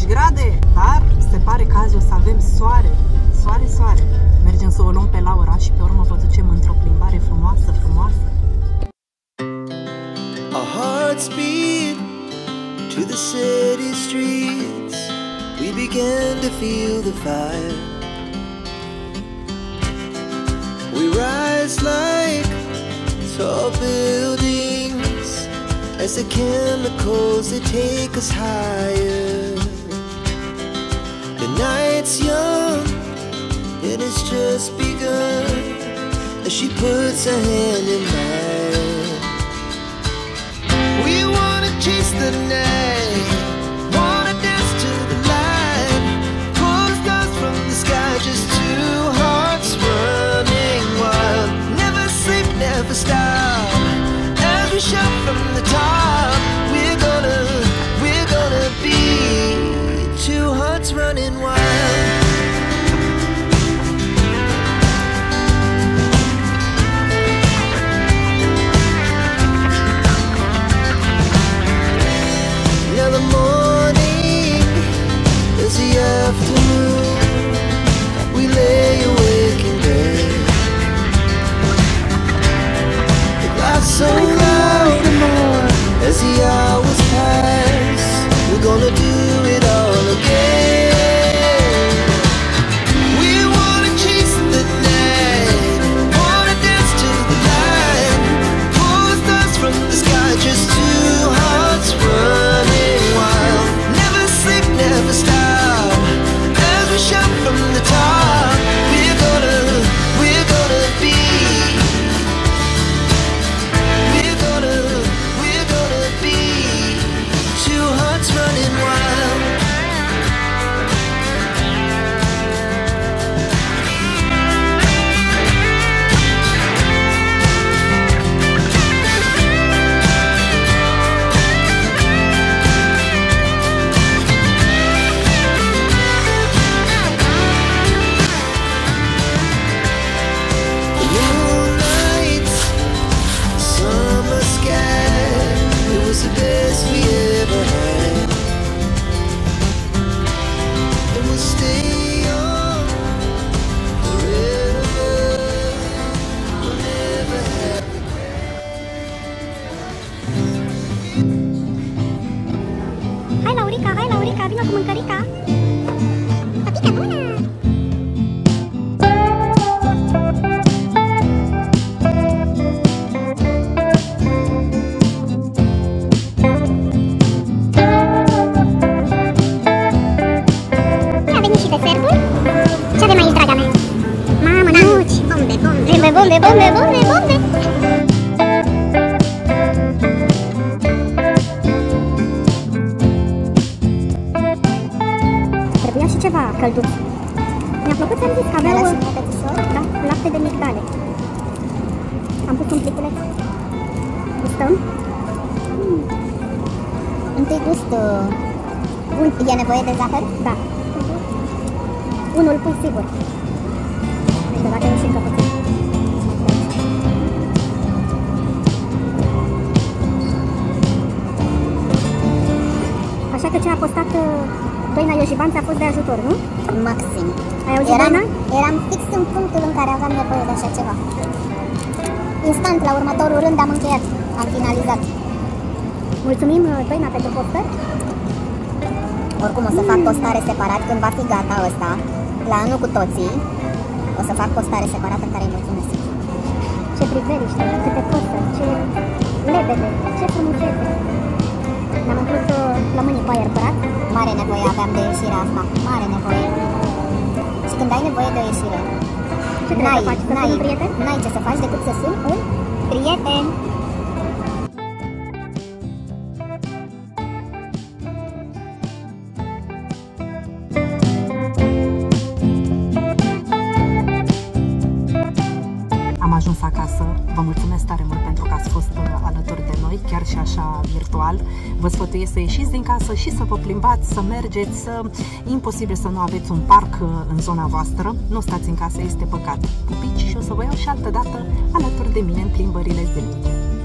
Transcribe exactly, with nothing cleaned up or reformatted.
grade, dar se pare că azi o să avem soare, soare, soare. Mergem să o luăm pe Laura și pe urmă vă ducem într-o plimbare frumoasă, frumoasă. Our hearts beat to the city streets. We began to feel the fire. We rise like tall buildings as the chemicals that take us higher. The night's young and it's just begun as she puts her hand in mine. We wanna chase the night, wanna dance to the light, pull stars from the sky, just two hearts running wild. Never sleep, never stop, as we shout from the top. We're gonna, we're gonna be two hearts running wild. Now the morning is the afternoon. We lay awake in bed. The laughs so loud as the hours pass. We're gonna do it all again. We wanna chase the night, wanna dance to the light, pull stars from the sky, just two hearts running wild. Never sleep, never stop, as we shout from the top. We're gonna, we're gonna be, we're gonna, we're gonna be two hearts running wild. Moonlight, summer sky, it was the best we ever had. And we'll stay on forever. We'll never have Hai, Laurica, hai, Laurica, vină cu mâncărica. Papica bună! A venit și desertul? Ce avem aici, draga mea? Mamă, nuci! Bombe, bombe! Bombe, bombe, bombe, bombe, bombe! Trebuia și ceva călduț. Mi-a plăcut să-mi zis că aveau... Da, lapte de migdale. Am pus un pliculeț. Gustăm? Mm. Întâi gust. Uh, e nevoie de zahăr? Da. Unul pui sigur. Deci de dacă e și încă puțin. Așa că ce a costat Doina Iojibanța a fost de ajutor, nu? Maxim. Ai auzit, eram, Doina? eram fix în punctul în care aveam nevoie de așa ceva. Instant, la următorul rând am încheiat. Am finalizat. Mulțumim, Doina, pentru postări. Oricum o să fac postare separat când va fi gata ăsta. La anul cu toții o să fac postare separat în care îi mulțumesc. Ce priveliște, câte postări, ce lebede, ce frumusețe. Ne-am umplut plămânii cu aer curat. Mare nevoie aveam de ieșirea asta. Mare nevoie. Și când ai nevoie de o ieșire, ce trebuie să faci? Să suni un prieten? N-ai ce să faci decât să suni un prieten. Am ajuns acasă, vă mulțumesc tare mult pentru că ați fost alături de noi, chiar și așa virtual. Vă sfătuiesc să ieșiți din casă și să vă plimbați, să mergeți, să... E imposibil să nu aveți un parc în zona voastră. Nu stați în casă, este păcat. Pupici și o să vă iau și altă dată alături de mine în plimbările zilnice.